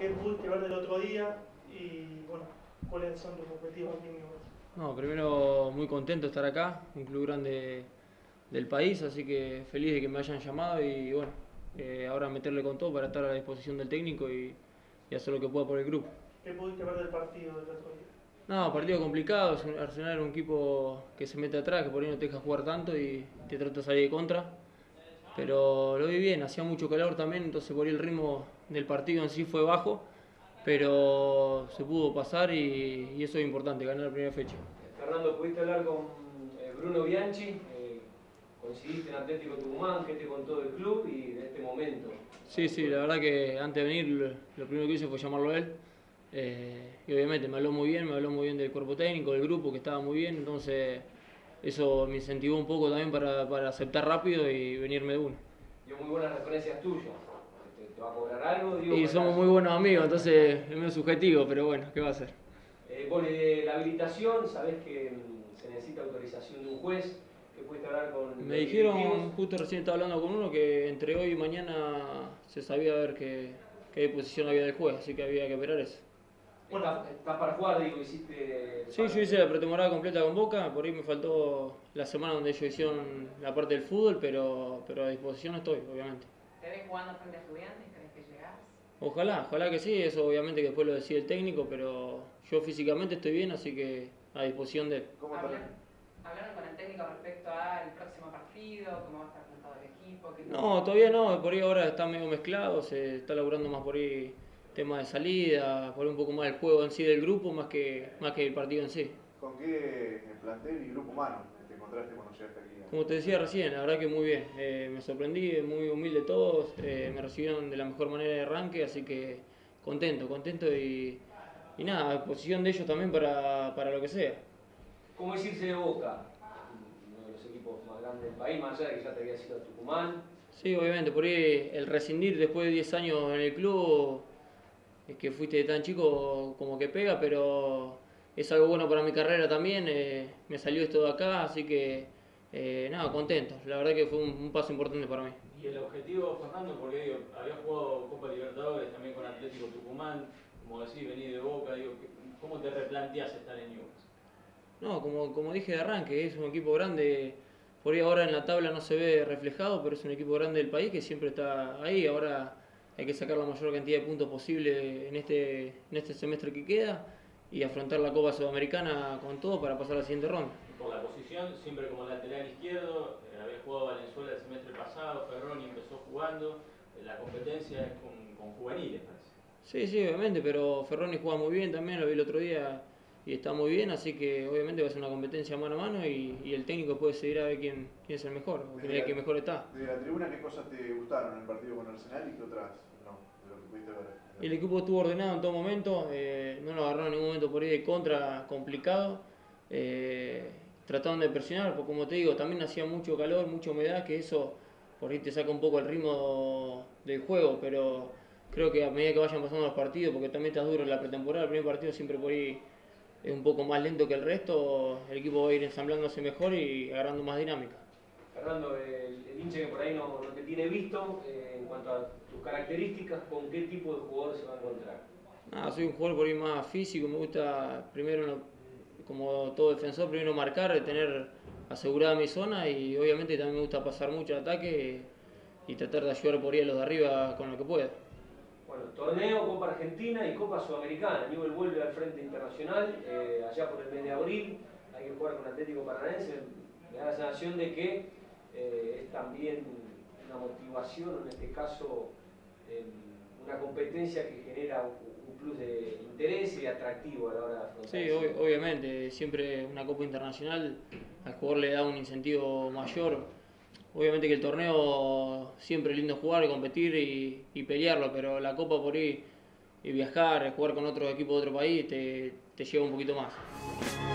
¿Qué pudiste ver del otro día? Y bueno, ¿cuáles son tus objetivos aquí en Newell's? No, primero muy contento de estar acá, un club grande del país, así que feliz de que me hayan llamado y bueno, ahora meterle con todo para estar a la disposición del técnico y hacer lo que pueda por el grupo. ¿Qué pudiste ver del partido del otro día? No, partido complicado, Arsenal era un equipo que se mete atrás, que por ahí no te deja jugar tanto y te trata de salir de contra. Pero lo vi bien, hacía mucho calor también, entonces por ahí el ritmo del partido en sí fue bajo, pero se pudo pasar y eso es importante, ganar la primera fecha. Fernando, ¿pudiste hablar con Bruno Bianchi? Coincidiste en Atlético Tucumán, ¿qué te contó del club y de este momento? Sí, la verdad que antes de venir lo primero que hice fue llamarlo a él. Y obviamente me habló muy bien del cuerpo técnico, del grupo, que estaba muy bien, entonces eso me incentivó un poco también para aceptar rápido y venirme de uno. Dio muy buenas referencias tuyas. ¿Te va a cobrar algo? Digo, Y somos muy buenos amigos, entonces es medio subjetivo, pero bueno, ¿qué va a hacer? Bueno, y de la habilitación, sabés que se necesita autorización de un juez. ¿Qué pudiste hablar con Me dijeron, justo recién estaba hablando con uno, que entre hoy y mañana se sabía ver qué posición había del juez, así que había que esperar eso. ¿Estás para jugar? Digo, hiciste... Sí, yo hice la pretemporada completa con Boca, por ahí me faltó la semana donde ellos hicieron la parte del fútbol, pero a disposición estoy, obviamente. ¿Te ves jugando frente a Estudiantes? ¿Crees que llegás? Ojalá que sí, eso obviamente que después lo decide el técnico, pero yo físicamente estoy bien, así que a disposición de él. ¿Hablaron con el técnico respecto al próximo partido? ¿Cómo va a estar montado el equipo? No, todavía no, por ahí ahora está medio mezclado, se está laburando más por ahí temas de salida, por ahí un poco más el juego en sí del grupo, más que el partido en sí. ¿Con qué plantel y grupo humano te encontraste cuando llegaste aquí? Como te decía recién, la verdad que muy bien, me sorprendí, muy humilde todos, me recibieron de la mejor manera de arranque, así que contento y nada, a disposición de ellos también para lo que sea. ¿Cómo es irse de Boca? Uno de los equipos más grandes del país, más allá de que ya te habías ido a Tucumán. Sí, obviamente, por ahí el rescindir después de 10 años en el club, es que fuiste de tan chico como que pega, pero es algo bueno para mi carrera también, me salió esto de acá, así que nada, contento, la verdad que fue un paso importante para mí. Y el objetivo, Fernando, porque digo, había jugado Copa Libertadores también con Atlético Tucumán, como decís, venís de Boca, digo, ¿cómo te replanteás estar en Newell's? No, como dije de arranque, es un equipo grande, por ahí ahora en la tabla no se ve reflejado, pero es un equipo grande del país que siempre está ahí, ahora hay que sacar la mayor cantidad de puntos posible en este semestre que queda y afrontar la Copa Sudamericana con todo para pasar a la siguiente ronda. Por la posición, siempre como lateral izquierdo, había jugado Valenzuela el semestre pasado, Ferroni empezó jugando, la competencia es con juveniles, parece. Sí, obviamente, pero Ferroni juega muy bien también, lo vi el otro día y está muy bien, así que obviamente va a ser una competencia mano a mano y el técnico puede decidir a ver quién es el mejor, o el que mejor está. De la tribuna, ¿qué cosas te gustaron en el partido con Arsenal y qué otras no, de lo que pudiste ver? El equipo estuvo ordenado en todo momento, no lo agarraron en ningún momento por ahí de contra complicado, trataron de presionar, porque como te digo, también hacía mucho calor, mucha humedad, que eso por ahí te saca un poco el ritmo del juego, pero creo que a medida que vayan pasando los partidos, porque también está duro en la pretemporada, el primer partido siempre por ahí es un poco más lento que el resto, el equipo va a ir ensamblándose mejor y agarrando más dinámica. Fernando, el hincha que por ahí no te tiene visto, en cuanto a tus características, ¿con qué tipo de jugador se va a encontrar? Soy un jugador por ahí más físico, me gusta primero, como todo defensor, primero marcar, tener asegurada mi zona y obviamente también me gusta pasar mucho al ataque y tratar de ayudar por ahí a los de arriba con lo que pueda. Bueno, torneo, Copa Argentina y Copa Sudamericana. Newell's vuelve al frente internacional, allá por el mes de abril, hay que jugar con Atlético Paranaense. Me da la sensación de que es también una motivación, en este caso una competencia que genera un plus de interés y de atractivo a la hora de afrontar. Sí, obviamente, siempre una Copa Internacional al jugador le da un incentivo mayor. Obviamente que el torneo siempre es lindo jugar, competir y pelearlo, pero la Copa por ahí, y viajar, jugar con otros equipos de otro país, te lleva un poquito más.